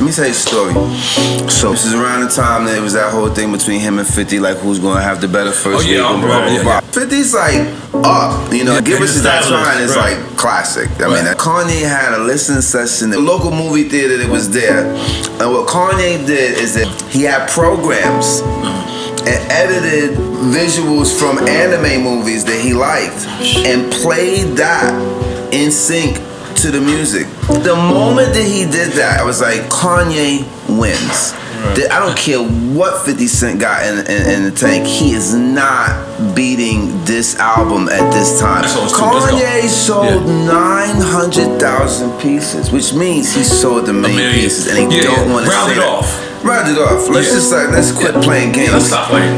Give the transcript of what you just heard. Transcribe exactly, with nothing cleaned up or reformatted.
Let me tell you a story. So this is around the time that it was that whole thing between him and fifty, like who's gonna have the better first oh, yeah, week. Blah, blah, blah. fifty's like up, you know. Yeah, Give Us That Trying is right. like classic. I right. mean, Kanye had a listening session. The local movie theater that was there, and what Kanye did is that he had programs and edited visuals from anime movies that he liked and played that in sync to the music. The moment that he did that, I was like, Kanye wins. Right. I don't care what fifty Cent got in, in, in the tank, he is not beating this album at this time. Kanye sold yeah. nine hundred thousand pieces, which means he sold the main pieces and he yeah, don't want to round it that. off. Round it off. Let's yeah. just like, let's quit yeah. playing games. Yeah, let's stop playing.